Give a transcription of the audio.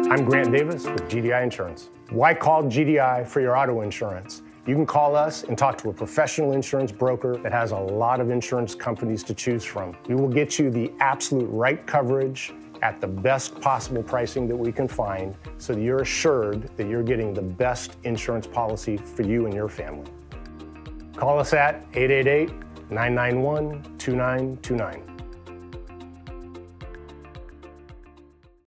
I'm Grant Davis with GDI Insurance. Why call GDI for your auto insurance? You can call us and talk to a professional insurance broker that has a lot of insurance companies to choose from. We will get you the absolute right coverage at the best possible pricing that we can find so that you're assured that you're getting the best insurance policy for you and your family. Call us at 888-991-2929.